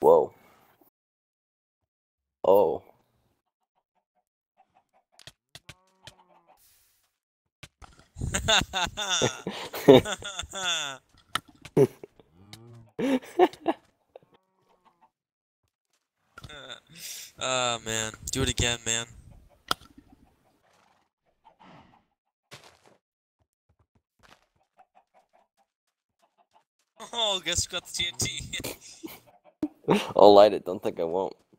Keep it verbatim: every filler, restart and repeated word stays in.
Whoa. Oh. Ah, man. Do it again, man. Oh, guess who got the T N T? I'll light it, don't think I won't.